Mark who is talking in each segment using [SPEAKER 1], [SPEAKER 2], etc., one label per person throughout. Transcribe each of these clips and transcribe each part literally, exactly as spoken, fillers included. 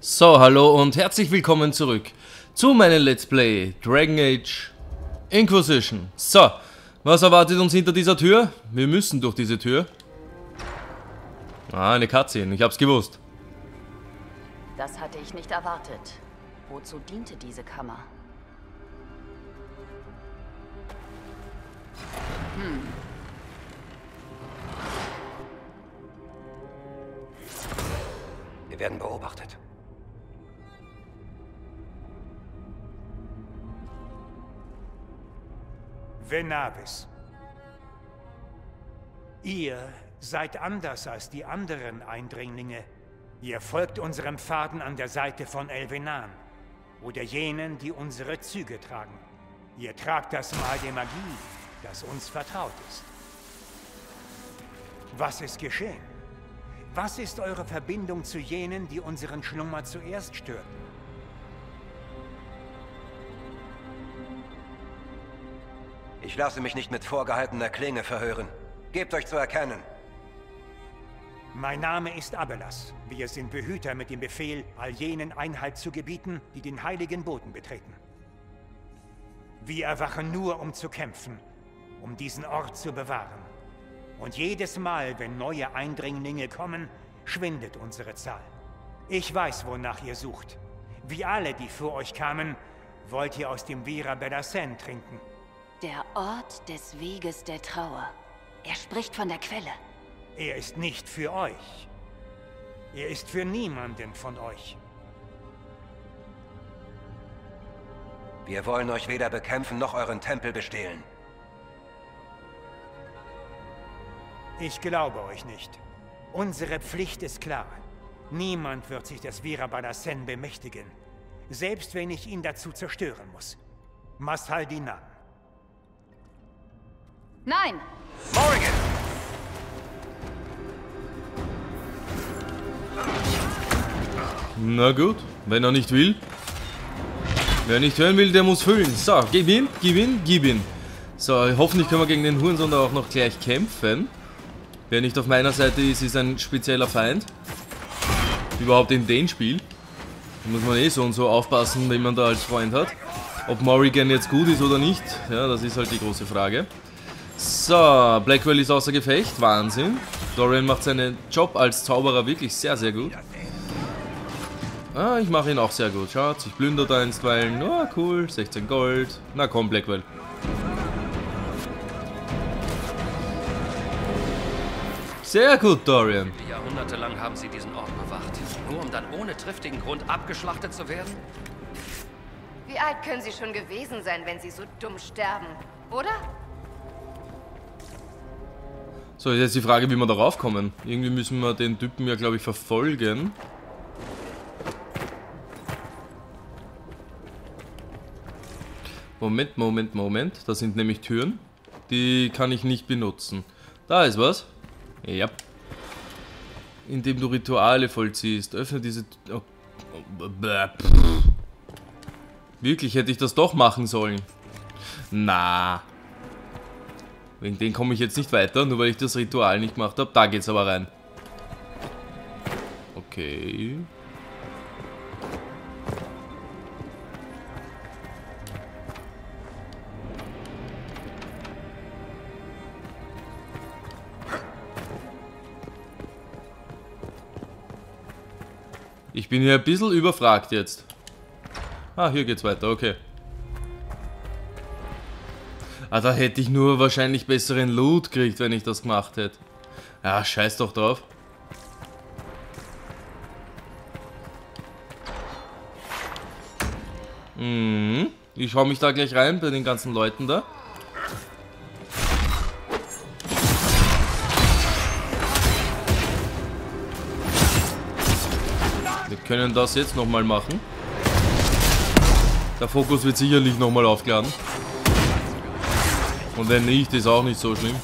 [SPEAKER 1] So, hallo und herzlich willkommen zurück zu meinem Let's Play Dragon Age Inquisition. So, was erwartet uns hinter dieser Tür? Wir müssen durch diese Tür. Ah, eine Cutscene, ich hab's gewusst.
[SPEAKER 2] Das hatte ich nicht erwartet. Wozu diente diese Kammer? Hm.
[SPEAKER 3] Wir werden beobachtet.
[SPEAKER 4] Venavis. Ihr seid anders als die anderen Eindringlinge. Ihr folgt unserem Pfaden an der Seite von Elvenan oder jenen, die unsere Züge tragen. Ihr tragt das Mal der Magie, das uns vertraut ist. Was ist geschehen? Was ist eure Verbindung zu jenen, die unseren Schlummer zuerst störten?
[SPEAKER 3] Ich lasse mich nicht mit vorgehaltener Klinge verhören. Gebt euch zu erkennen.
[SPEAKER 4] Mein Name ist Abelas. Wir sind Behüter mit dem Befehl, all jenen Einhalt zu gebieten, die den heiligen Boden betreten. Wir erwachen nur, um zu kämpfen, um diesen Ort zu bewahren. Und jedes Mal, wenn neue Eindringlinge kommen, schwindet unsere Zahl. Ich weiß, wonach ihr sucht. Wie alle, die vor euch kamen, wollt ihr aus dem Vera Bedassen trinken.
[SPEAKER 2] Der Ort des Weges der Trauer. Er spricht von der Quelle.
[SPEAKER 4] Er ist nicht für euch. Er ist für niemanden von euch.
[SPEAKER 3] Wir wollen euch weder bekämpfen noch euren Tempel bestehlen.
[SPEAKER 4] Ich glaube euch nicht. Unsere Pflicht ist klar. Niemand wird sich des Vera Bedassen bemächtigen. Selbst wenn ich ihn dazu zerstören muss. Mashaldinan.
[SPEAKER 2] Nein!
[SPEAKER 3] Morrigan!
[SPEAKER 1] Na gut, wenn er nicht will. Wer nicht hören will, der muss füllen. So, gib ihn, gib ihn, gib ihn. So, hoffentlich können wir gegen den Hurensohn auch noch gleich kämpfen. Wer nicht auf meiner Seite ist, ist ein spezieller Feind. Überhaupt in dem Spiel. Da muss man eh so und so aufpassen, wenn man da als Freund hat. Ob Morrigan jetzt gut ist oder nicht, ja, das ist halt die große Frage. So, Blackwell ist außer Gefecht, Wahnsinn. Dorian macht seinen Job als Zauberer wirklich sehr, sehr gut. Ah, ich mache ihn auch sehr gut. Schaut, ich plündert einstweilen. Oh, cool, sechzehn Gold. Na komm, Blackwell. Sehr gut, Dorian.
[SPEAKER 5] Jahrhundertelang haben sie diesen Ort bewacht. Nur um dann ohne triftigen Grund abgeschlachtet zu werden?
[SPEAKER 6] Wie alt können sie schon gewesen sein, wenn sie so dumm sterben, oder?
[SPEAKER 1] So, jetzt die Frage, wie wir darauf kommen. Irgendwie müssen wir den Typen ja, glaube ich, verfolgen. Moment, Moment, Moment. Das sind nämlich Türen. Die kann ich nicht benutzen. Da ist was. Ja. Indem du Rituale vollziehst. Öffne diese... Oh. Wirklich, hätte ich das doch machen sollen. Na. Wegen denen komme ich jetzt nicht weiter, nur weil ich das Ritual nicht gemacht habe. Da geht's aber rein. Okay. Ich bin hier ein bisschen überfragt jetzt. Ah, hier geht's weiter, okay. Ah, da hätte ich nur wahrscheinlich besseren Loot gekriegt, wenn ich das gemacht hätte. Ja, scheiß doch drauf. Mhm. Ich schau mich da gleich rein bei den ganzen Leuten da. Wir können das jetzt nochmal machen. Der Fokus wird sicherlich nochmal aufgeladen. Und wenn nicht, ist auch nicht so schlimm.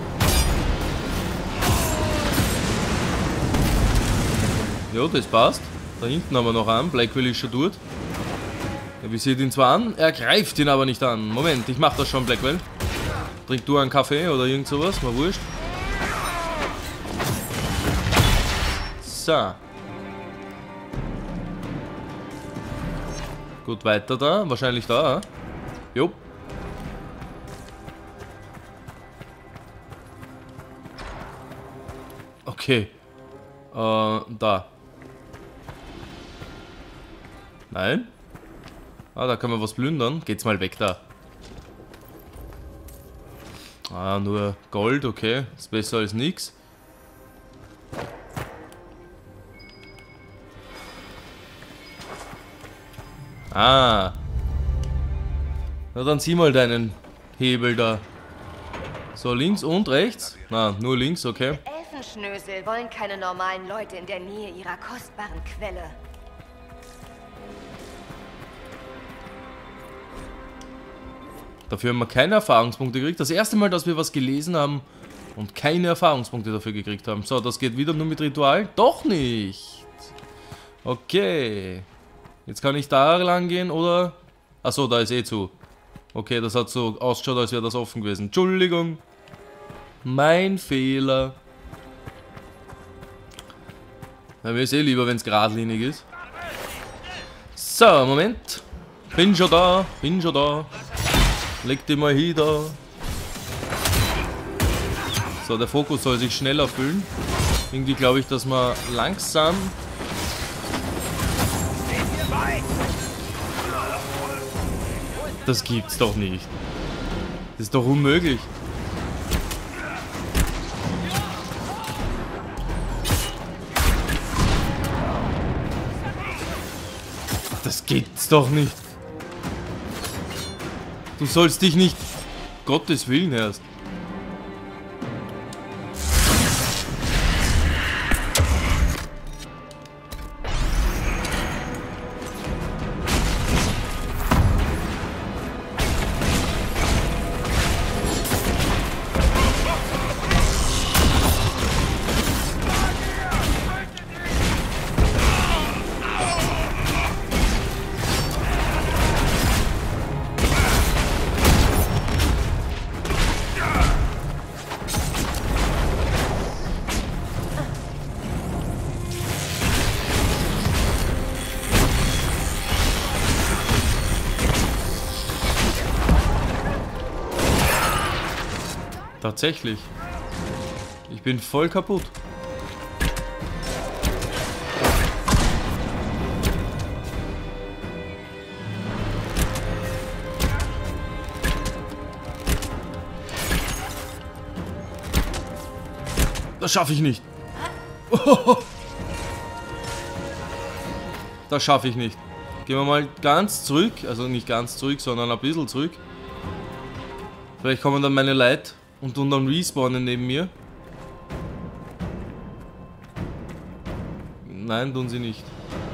[SPEAKER 1] Ja, das passt. Da hinten haben wir noch einen. Blackwell ist schon dort. Er visiert ihn zwar an, er greift ihn aber nicht an. Moment, ich mach das schon, Blackwell. Trink du einen Kaffee oder irgend sowas, mal wurscht. So. Gut, weiter da. Wahrscheinlich da. Jo. Okay. Äh, da. Nein? Ah, da kann man was plündern. Geht's mal weg da. Ah, nur Gold, okay. Ist besser als nix. Ah. Na dann zieh mal deinen Hebel da. So, links und rechts? Na, nur links, okay.
[SPEAKER 6] Elfenschnösel wollen keine normalen Leute in der Nähe ihrer kostbaren Quelle.
[SPEAKER 1] Dafür haben wir keine Erfahrungspunkte gekriegt. Das erste Mal, dass wir was gelesen haben und keine Erfahrungspunkte dafür gekriegt haben. So, das geht wieder nur mit Ritual? Doch nicht. Okay. Jetzt kann ich da lang gehen, oder? Achso, da ist eh zu. Okay, das hat so ausgeschaut, als wäre das offen gewesen. Entschuldigung. Mein Fehler. Ja, mir ist eh lieber, wenn es geradlinig ist. So, Moment. Bin schon da, bin schon da. Leg die mal hier da. So, der Fokus soll sich schneller füllen. Irgendwie glaube ich, dass man langsam... Das gibt's doch nicht. Das ist doch unmöglich. Das gibt's doch nicht. Du sollst dich nicht... Gottes Willen erst. Tatsächlich. Ich bin voll kaputt. Das schaffe ich nicht. Das schaffe ich nicht. Gehen wir mal ganz zurück. Also nicht ganz zurück, sondern ein bisschen zurück. Vielleicht kommen dann meine Leute und tun dann respawnen neben mir. Nein, tun sie nicht.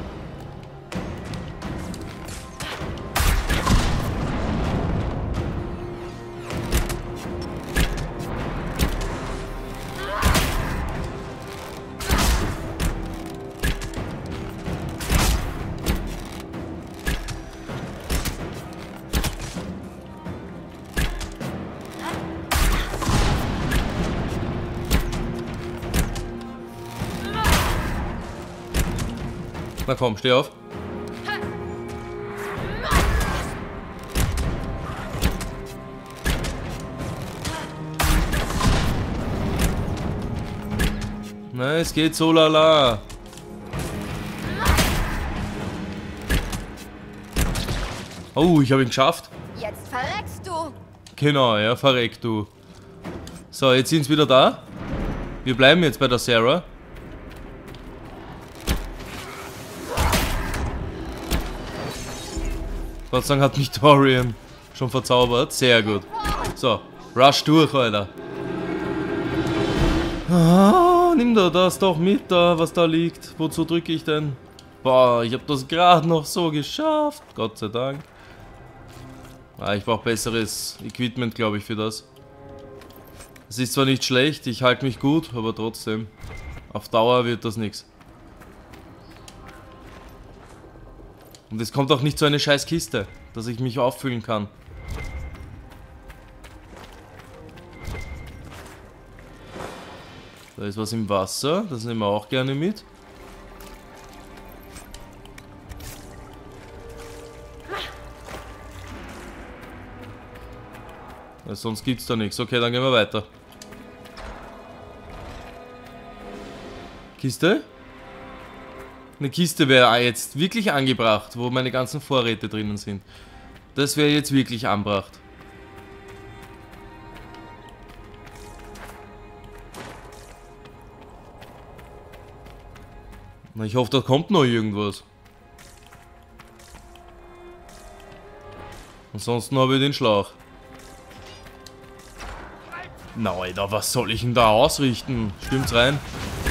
[SPEAKER 1] Na komm, steh auf. Na, es geht so lala. Oh, ich habe ihn geschafft.
[SPEAKER 6] Jetzt verreckst du.
[SPEAKER 1] Genau, ja, verreck du. So, jetzt sind sie wieder da. Wir bleiben jetzt bei der Sarah. Gott sei Dank hat mich Dorian schon verzaubert. Sehr gut. So, rush durch, Alter. Ah, nimm da das doch mit, da, was da liegt. Wozu drücke ich denn? Boah, ich habe das gerade noch so geschafft. Gott sei Dank. Ah, ich brauche besseres Equipment, glaube ich, für das. Es ist zwar nicht schlecht, ich halte mich gut, aber trotzdem. Auf Dauer wird das nichts. Und es kommt auch nicht so eine scheiß Kiste, dass ich mich auffüllen kann. Da ist was im Wasser, das nehmen wir auch gerne mit. Ja, sonst gibt's da nichts. Okay, dann gehen wir weiter. Kiste? Eine Kiste wäre jetzt wirklich angebracht, wo meine ganzen Vorräte drinnen sind. Das wäre jetzt wirklich angebracht. Na, ich hoffe, da kommt noch irgendwas. Ansonsten habe ich den Schlauch. Na, Alter, was soll ich denn da ausrichten? Stimmt's rein?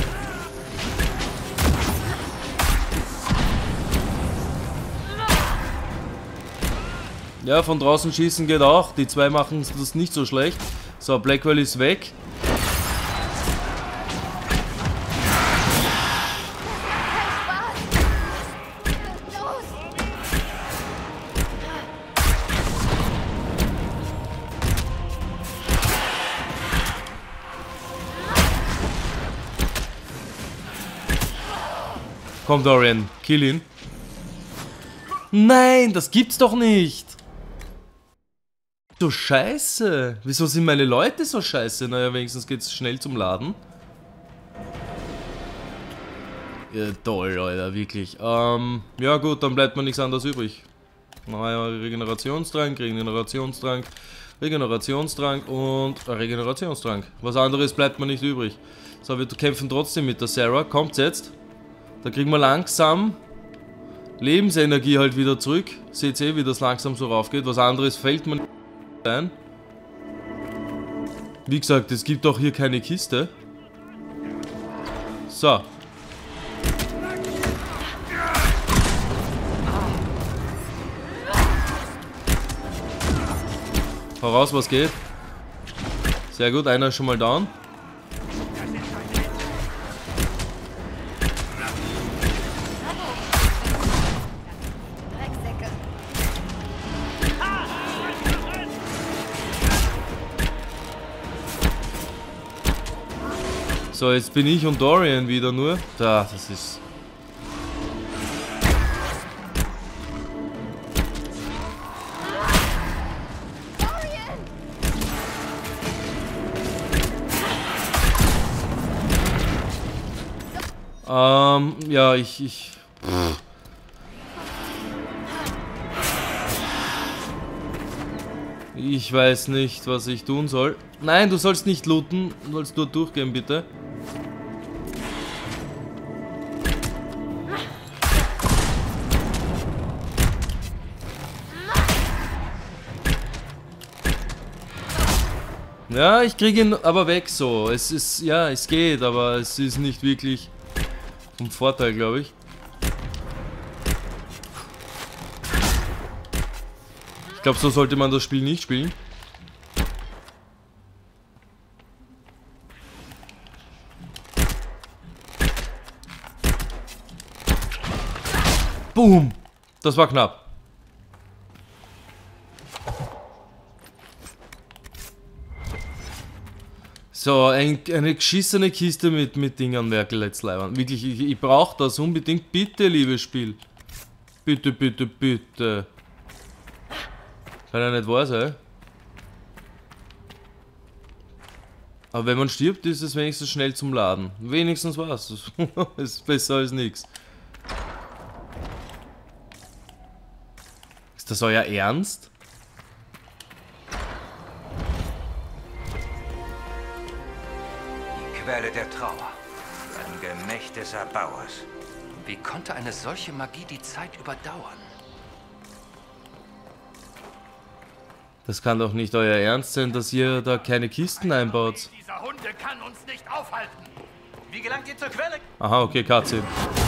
[SPEAKER 1] Ja, von draußen schießen geht auch. Die zwei machen das nicht so schlecht. So, Blackwell ist weg. Komm, Dorian, kill ihn. Nein, das gibt's doch nicht. So scheiße. Wieso sind meine Leute so scheiße? Naja, wenigstens geht's schnell zum Laden. Ja, toll, Alter, wirklich. Ähm, ja gut, dann bleibt mir nichts anderes übrig. Naja, Regenerationstrank, Regenerationstrank, Regenerationstrank und Regenerationstrank. Was anderes bleibt mir nicht übrig. So, wir kämpfen trotzdem mit der Sarah. Kommt's jetzt? Da kriegen wir langsam Lebensenergie halt wieder zurück. Seht ihr, wie das langsam so raufgeht. Was anderes fällt mir nicht ein. Wie gesagt, es gibt auch hier keine Kiste. So. Hau raus, was geht. Sehr gut, einer ist schon mal down. So, jetzt bin ich und Dorian wieder nur. Da, das ist... Ähm, ja, ich... ich... Ich weiß nicht, was ich tun soll. Nein, du sollst nicht looten. Du sollst nur durchgehen, bitte. Ja, ich kriege ihn aber weg so. Es ist, ja, es geht, aber es ist nicht wirklich vom Vorteil, glaube ich. Ich glaube, so sollte man das Spiel nicht spielen. Boom! Das war knapp. So, ein, eine geschissene Kiste mit, mit Dingern, Merkel, jetzt leibern. Wirklich, ich, ich brauche das unbedingt. Bitte, liebes Spiel. Bitte, bitte, bitte. Kann ja nicht wahr sein. Aber wenn man stirbt, ist es wenigstens schnell zum Laden. Wenigstens was. Ist besser als nichts. Ist das euer Ernst?
[SPEAKER 3] Quelle der Trauer. Ein Gemächt des Erbauers.
[SPEAKER 5] Wie konnte eine solche Magie die Zeit überdauern?
[SPEAKER 1] Das kann doch nicht euer Ernst sein, dass ihr da keine Kisten einbaut.
[SPEAKER 7] Dieser Hunde kann uns nicht aufhalten. Wie gelangt ihr zur Quelle?
[SPEAKER 1] Aha, okay, Cutscene.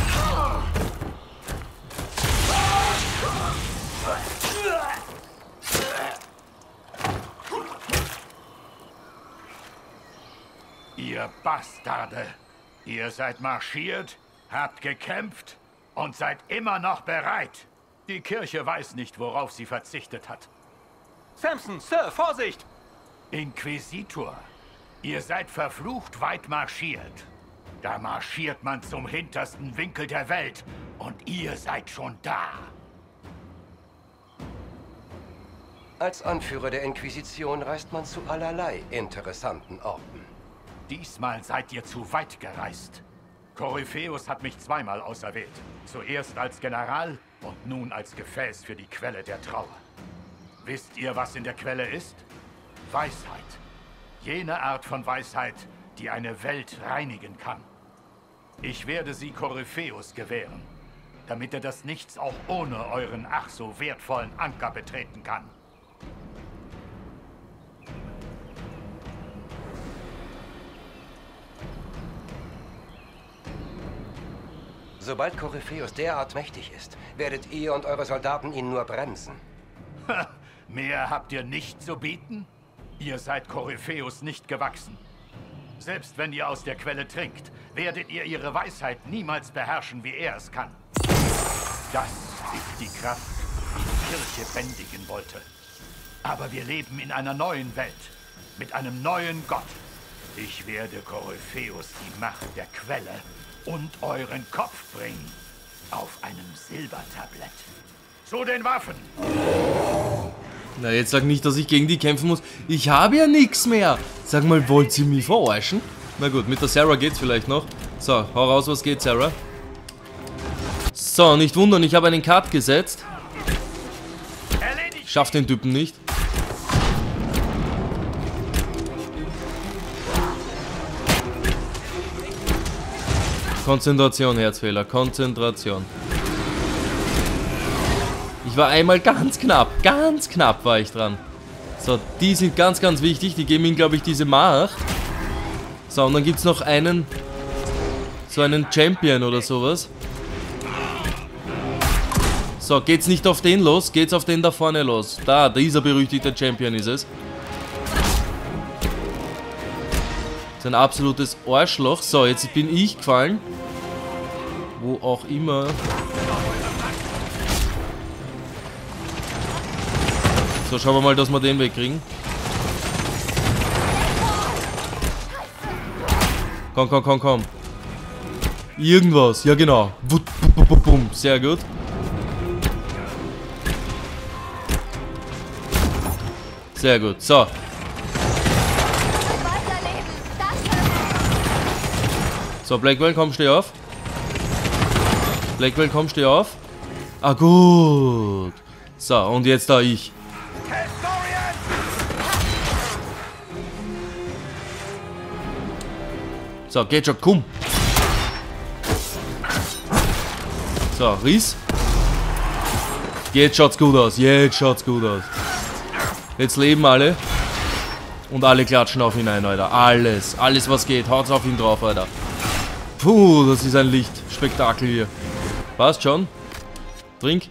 [SPEAKER 7] Ihr Bastarde! Ihr seid marschiert, habt gekämpft und seid immer noch bereit. Die Kirche weiß nicht, worauf sie verzichtet hat.
[SPEAKER 8] Samson, Sir, Vorsicht!
[SPEAKER 7] Inquisitor, ihr seid verflucht weit marschiert. Da marschiert man zum hintersten Winkel der Welt und ihr seid schon da.
[SPEAKER 3] Als Anführer der Inquisition reist man zu allerlei interessanten Orten.
[SPEAKER 7] Diesmal seid ihr zu weit gereist. Korypheus hat mich zweimal auserwählt. Zuerst als General und nun als Gefäß für die Quelle der Trauer. Wisst ihr, was in der Quelle ist? Weisheit. Jene Art von Weisheit, die eine Welt reinigen kann. Ich werde sie Korypheus gewähren, damit er das Nichts auch ohne euren ach so wertvollen Anker betreten kann.
[SPEAKER 3] Sobald Korypheus derart mächtig ist, werdet ihr und eure Soldaten ihn nur bremsen.
[SPEAKER 7] Ha, mehr habt ihr nicht zu bieten? Ihr seid Korypheus nicht gewachsen. Selbst wenn ihr aus der Quelle trinkt, werdet ihr ihre Weisheit niemals beherrschen, wie er es kann. Das ist die Kraft, die die Kirche bändigen wollte. Aber wir leben in einer neuen Welt, mit einem neuen Gott. Ich werde Korypheus die Macht der Quelle und euren Kopf bringen, auf einem Silbertablett. Zu den Waffen!
[SPEAKER 1] Na, jetzt sag nicht, dass ich gegen die kämpfen muss. Ich habe ja nichts mehr. Sag mal, wollt ihr mich verarschen? Na gut, mit der Sarah geht's vielleicht noch. So, hau raus, was geht, Sarah? So, nicht wundern, ich habe einen Cut gesetzt. Schaff den Typen nicht. Konzentration, Herzfehler, Konzentration. Ich war einmal ganz knapp, ganz knapp war ich dran. So, die sind ganz, ganz wichtig. Die geben ihm, glaube ich, diese Macht. So, und dann gibt es noch einen, so einen Champion oder sowas. So, geht's nicht auf den los, geht's auf den da vorne los. Da, dieser berüchtigte Champion ist es. Das ist ein absolutes Arschloch. So, jetzt bin ich gefallen. Wo auch immer. So, schauen wir mal, dass wir den wegkriegen. Komm, komm, komm, komm. Irgendwas, ja genau. Sehr gut. Sehr gut, so. So, Blackwell, komm, steh auf. Blackwell, komm, steh auf. Ah, gut. So, und jetzt da ich. So, geht schon, komm. So, Riss. Jetzt schaut's gut aus, jetzt schaut's gut aus. Jetzt leben alle. Und alle klatschen auf ihn ein, Alter. Alles, alles was geht, haut's auf ihn drauf, Alter. Puh, das ist ein Lichtspektakel hier. Passt schon. Trink.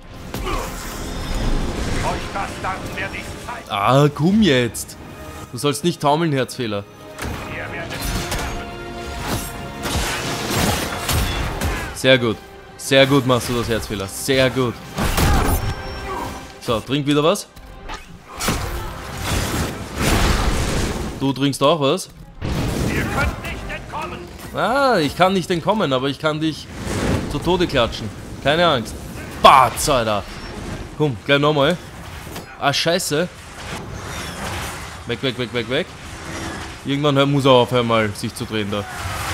[SPEAKER 1] Ah, komm jetzt. Du sollst nicht taumeln, Herzfehler. Sehr gut. Sehr gut machst du das, Herzfehler. Sehr gut. So, trink wieder was. Du trinkst auch was.
[SPEAKER 7] Ihr könnt nicht entkommen.
[SPEAKER 1] Ah, ich kann nicht entkommen, aber ich kann dich zu Tode klatschen. Keine Angst. Batz, Alter. Komm, gleich nochmal. Ah, scheiße. Weg, weg, weg, weg, weg. Irgendwann muss er aufhören, mal sich zu drehen da.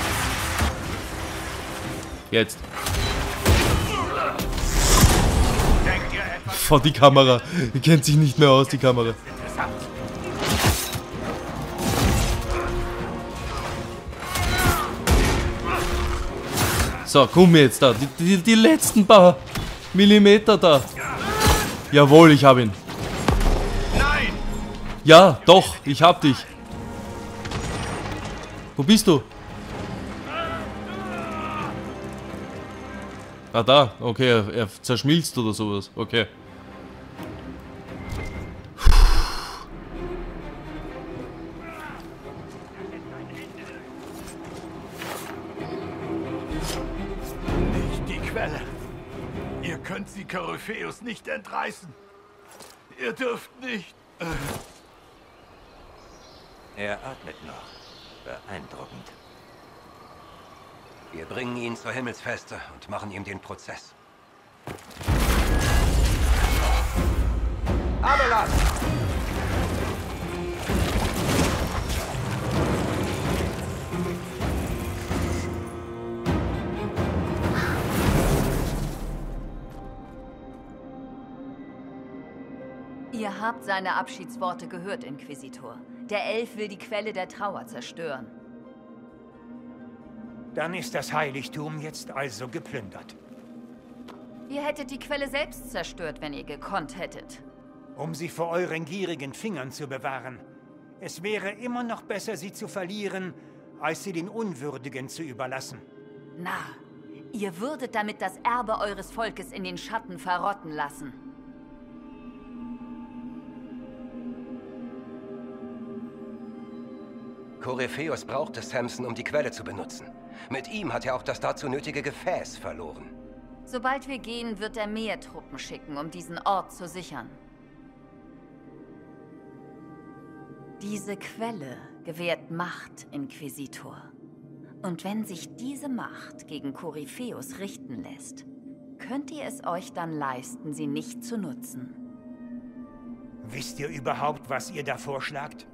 [SPEAKER 1] Jetzt. Vor die Kamera. Die kennt sich nicht mehr aus, die Kamera. So, komm jetzt da. Die, die, die letzten paar Millimeter da. Jawohl, ich hab ihn.
[SPEAKER 7] Nein!
[SPEAKER 1] Ja, doch, ich hab dich. Wo bist du? Ah, da. Okay, er, er zerschmilzt oder sowas. Okay.
[SPEAKER 7] Nicht die Quelle. Ihr könnt sie Korypheus nicht entreißen. Ihr dürft nicht.
[SPEAKER 3] Er atmet noch. Beeindruckend. Wir bringen ihn zur Himmelsfeste und machen ihm den Prozess. Abelas!
[SPEAKER 2] Ihr habt seine Abschiedsworte gehört, Inquisitor. Der Elf will die Quelle der Trauer zerstören.
[SPEAKER 4] Dann ist das Heiligtum jetzt also geplündert.
[SPEAKER 2] Ihr hättet die Quelle selbst zerstört, wenn ihr gekonnt hättet.
[SPEAKER 4] Um sie vor euren gierigen Fingern zu bewahren. Es wäre immer noch besser, sie zu verlieren, als sie den Unwürdigen zu überlassen.
[SPEAKER 2] Na, ihr würdet damit das Erbe eures Volkes in den Schatten verrotten lassen.
[SPEAKER 3] Korypheus brauchte Samson, um die Quelle zu benutzen. Mit ihm hat er auch das dazu nötige Gefäß verloren.
[SPEAKER 2] Sobald wir gehen, wird er mehr Truppen schicken, um diesen Ort zu sichern. Diese Quelle gewährt Macht, Inquisitor. Und wenn sich diese Macht gegen Korypheus richten lässt, könnt ihr es euch dann leisten, sie nicht zu nutzen.
[SPEAKER 4] Wisst ihr überhaupt, was ihr da vorschlagt?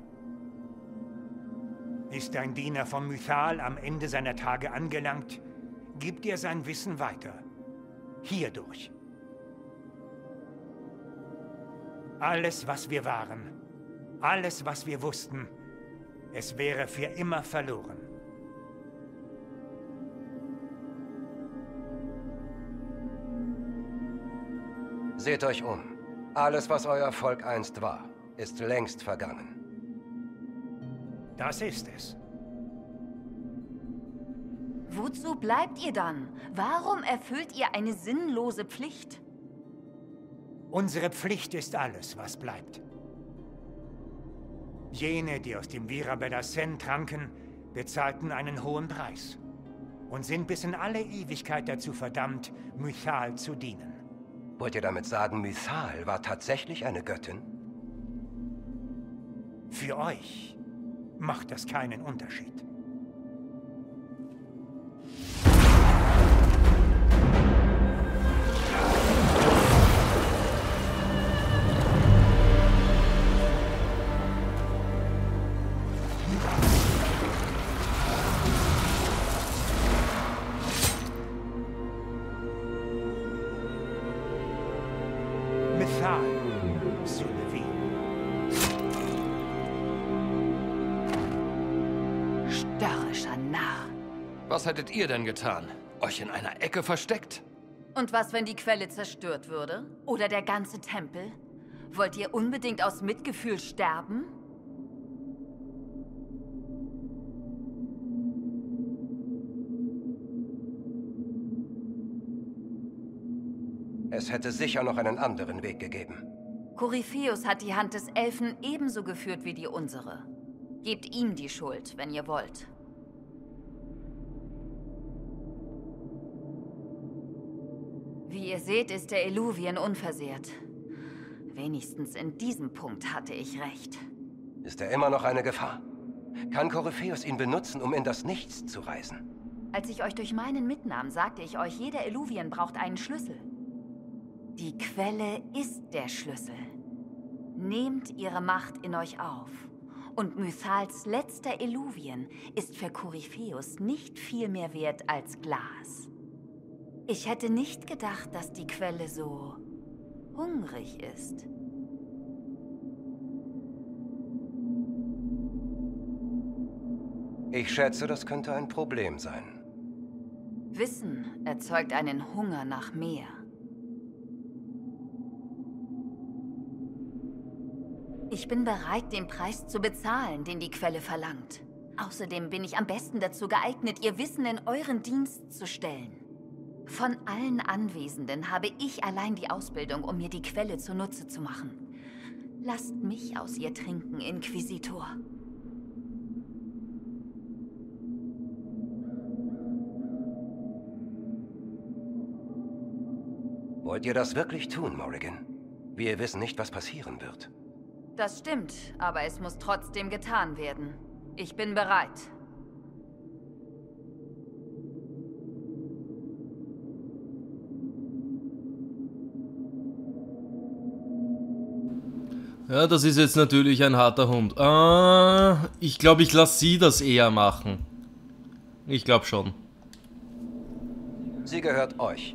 [SPEAKER 4] Ist ein Diener von Mythal am Ende seiner Tage angelangt, gibt er sein Wissen weiter. Hierdurch. Alles, was wir waren, alles, was wir wussten, es wäre für immer verloren.
[SPEAKER 3] Seht euch um. Alles, was euer Volk einst war, ist längst vergangen.
[SPEAKER 4] Das ist es.
[SPEAKER 2] Wozu bleibt ihr dann? Warum erfüllt ihr eine sinnlose Pflicht?
[SPEAKER 4] Unsere Pflicht ist alles, was bleibt. Jene, die aus dem Vira Bedassen tranken, bezahlten einen hohen Preis und sind bis in alle Ewigkeit dazu verdammt, Mythal zu dienen.
[SPEAKER 3] Wollt ihr damit sagen, Mythal war tatsächlich eine Göttin?
[SPEAKER 4] Für euch macht das keinen Unterschied. Mythal, Sylvie.
[SPEAKER 2] Störrischer Narr.
[SPEAKER 5] Was hättet ihr denn getan? Euch in einer Ecke versteckt?
[SPEAKER 2] Und was, wenn die Quelle zerstört würde? Oder der ganze Tempel? Wollt ihr unbedingt aus Mitgefühl sterben?
[SPEAKER 3] Es hätte sicher noch einen anderen Weg gegeben.
[SPEAKER 2] Korypheus hat die Hand des Elfen ebenso geführt wie die unsere. Gebt ihm die Schuld, wenn ihr wollt. Wie ihr seht, ist der Eluvien unversehrt. Wenigstens in diesem Punkt hatte ich recht.
[SPEAKER 3] Ist er immer noch eine Gefahr? Kann Korypheus ihn benutzen, um in das Nichts zu reisen?
[SPEAKER 2] Als ich euch durch meinen mitnahm, sagte ich euch, jeder Eluvien braucht einen Schlüssel. Die Quelle ist der Schlüssel. Nehmt ihre Macht in euch auf. Und Mythals letzter Eluvien ist für Korypheus nicht viel mehr wert als Glas. Ich hätte nicht gedacht, dass die Quelle so hungrig ist.
[SPEAKER 3] Ich schätze, das könnte ein Problem sein.
[SPEAKER 2] Wissen erzeugt einen Hunger nach mehr. Ich bin bereit, den Preis zu bezahlen, den die Quelle verlangt. Außerdem bin ich am besten dazu geeignet, ihr Wissen in euren Dienst zu stellen. Von allen Anwesenden habe ich allein die Ausbildung, um mir die Quelle zunutze zu machen. Lasst mich aus ihr trinken, Inquisitor.
[SPEAKER 3] Wollt ihr das wirklich tun, Morrigan? Wir wissen nicht, was passieren wird.
[SPEAKER 2] Das stimmt, aber es muss trotzdem getan werden. Ich bin bereit.
[SPEAKER 1] Ja, das ist jetzt natürlich ein harter Hund. Ah, ich glaube, ich lasse sie das eher machen. Ich glaube schon.
[SPEAKER 3] Sie gehört euch.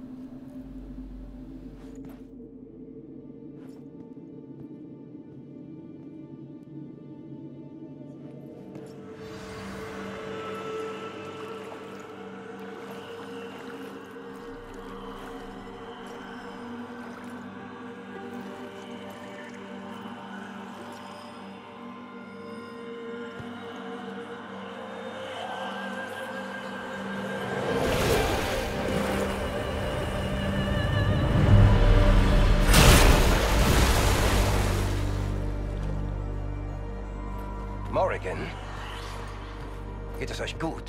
[SPEAKER 3] Morrigan, geht es euch gut?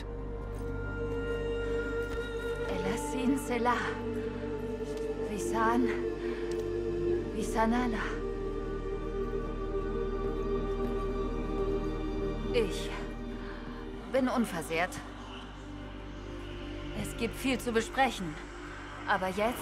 [SPEAKER 2] Elassin Selah. Visan. Visanana. Ich bin unversehrt. Es gibt viel zu besprechen. Aber jetzt...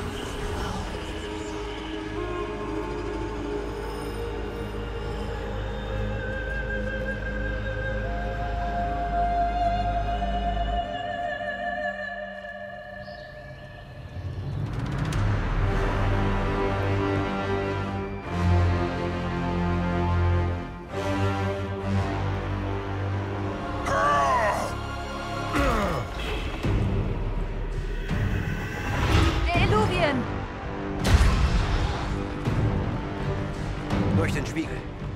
[SPEAKER 3] Durch den Spiegel.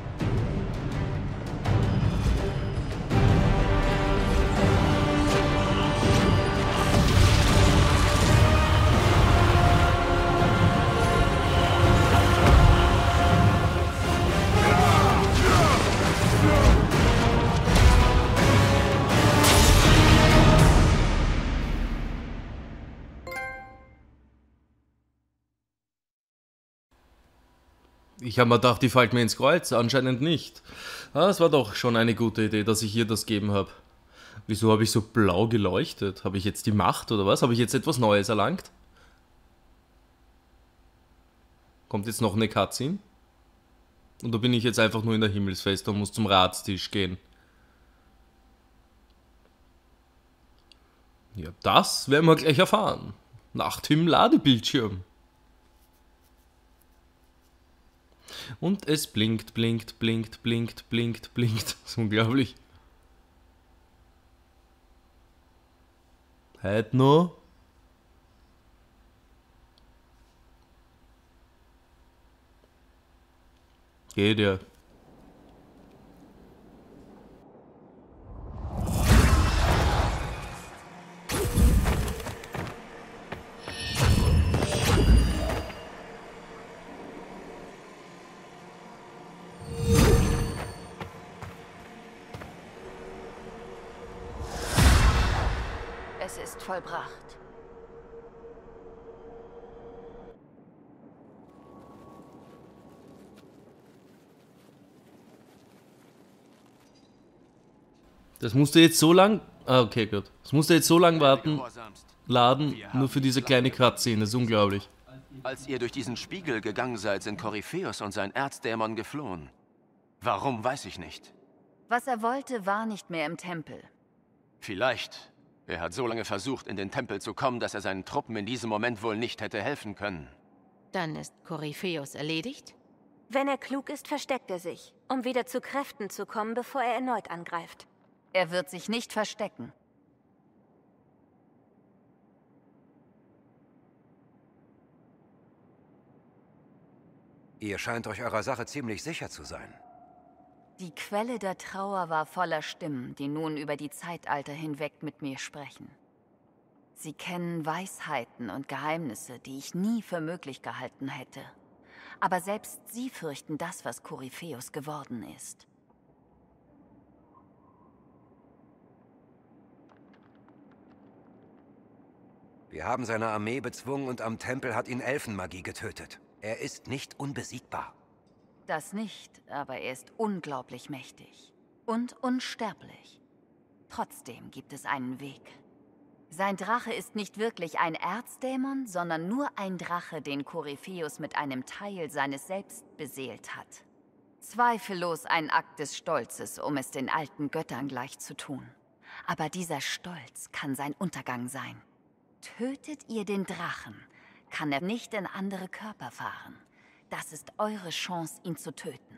[SPEAKER 1] Ich habe mir gedacht, die fällt mir ins Kreuz. Anscheinend nicht. Ah, es war doch schon eine gute Idee, dass ich ihr das gegeben habe. Wieso habe ich so blau geleuchtet? Habe ich jetzt die Macht oder was? Habe ich jetzt etwas Neues erlangt? Kommt jetzt noch eine Cutscene? Oder bin ich jetzt einfach nur in der Himmelsfeste und muss zum Ratstisch gehen? Ja, das werden wir gleich erfahren. Nach dem Ladebildschirm. Und es blinkt, blinkt, blinkt, blinkt, blinkt, blinkt. Das ist unglaublich. Halt noch. Geht ja.
[SPEAKER 2] Es ist vollbracht.
[SPEAKER 1] Das musste jetzt so lang... Ah, okay, gut. Das musste jetzt so lang warten, laden, nur für diese kleine Cutscene. Das ist unglaublich.
[SPEAKER 9] Als ihr durch diesen Spiegel gegangen seid, sind Korypheus und sein Erzdämon geflohen. Warum, weiß ich nicht.
[SPEAKER 2] Was er wollte, war nicht mehr im Tempel.
[SPEAKER 9] Vielleicht. Er hat so lange versucht, in den Tempel zu kommen, dass er seinen Truppen in diesem Moment wohl nicht hätte helfen können.
[SPEAKER 10] Dann ist Korypheus erledigt?
[SPEAKER 11] Wenn er klug ist, versteckt er sich, um wieder zu Kräften zu kommen, bevor er erneut angreift.
[SPEAKER 2] Er wird sich nicht verstecken.
[SPEAKER 3] Ihr scheint euch eurer Sache ziemlich sicher zu sein.
[SPEAKER 2] Die Quelle der Trauer war voller Stimmen, die nun über die Zeitalter hinweg mit mir sprechen. Sie kennen Weisheiten und Geheimnisse, die ich nie für möglich gehalten hätte. Aber selbst sie fürchten das, was Korypheus geworden ist.
[SPEAKER 3] Wir haben seine Armee bezwungen und am Tempel hat ihn Elfenmagie getötet. Er ist nicht unbesiegbar.
[SPEAKER 2] Das nicht, aber er ist unglaublich mächtig und unsterblich. Trotzdem gibt es einen Weg. Sein Drache ist nicht wirklich ein Erzdämon, sondern nur ein Drache, den Korypheus mit einem Teil seines Selbst beseelt hat. Zweifellos ein Akt des Stolzes, um es den alten Göttern gleich zu tun. Aber dieser Stolz kann sein Untergang sein. Tötet ihr den Drachen, kann er nicht in andere Körper fahren. Das ist eure Chance, ihn zu töten.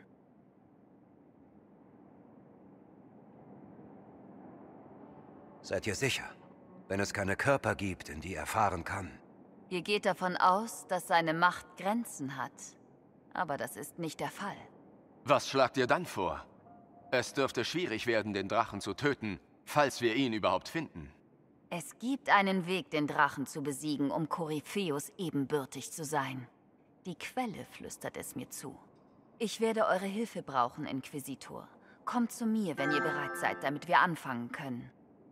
[SPEAKER 3] Seid ihr sicher? Wenn es keine Körper gibt, in die er fahren kann?
[SPEAKER 2] Ihr geht davon aus, dass seine Macht Grenzen hat. Aber das ist nicht der Fall.
[SPEAKER 9] Was schlagt ihr dann vor? Es dürfte schwierig werden, den Drachen zu töten, falls wir ihn überhaupt finden.
[SPEAKER 2] Es gibt einen Weg, den Drachen zu besiegen, um Korypheus ebenbürtig zu sein. Die Quelle flüstert es mir zu. Ich werde eure Hilfe brauchen, Inquisitor. Kommt zu mir, wenn ihr bereit seid, damit wir anfangen können.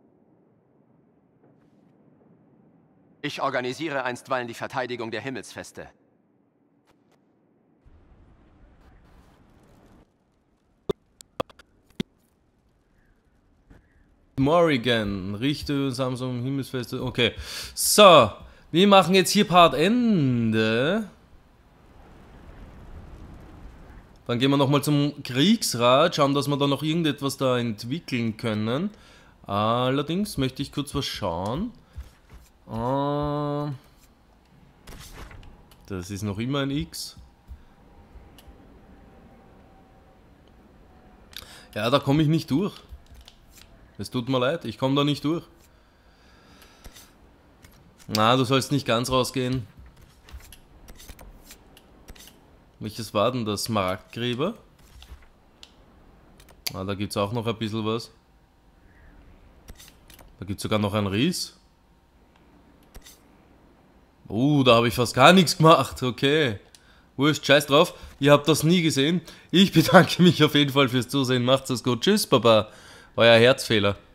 [SPEAKER 9] Ich organisiere einstweilen die Verteidigung der Himmelsfeste.
[SPEAKER 1] Morrigan, Richter, Samsung, Himmelsfeste, okay. So, wir machen jetzt hier Part Ende. Dann gehen wir nochmal zum Kriegsrat, schauen, dass wir da noch irgendetwas da entwickeln können. Allerdings möchte ich kurz was schauen. Uh, das ist noch immer ein X. Ja, da komme ich nicht durch. Es tut mir leid, ich komme da nicht durch. Na, du sollst nicht ganz rausgehen. Welches war denn das? Smaragdgräber? Ah, da gibt es auch noch ein bisschen was. Da gibt es sogar noch einen Ries. Oh, da habe ich fast gar nichts gemacht. Okay. Wurscht, scheiß drauf. Ihr habt das nie gesehen. Ich bedanke mich auf jeden Fall fürs Zusehen. Macht's es gut. Tschüss, Baba. Euer Herzfehler.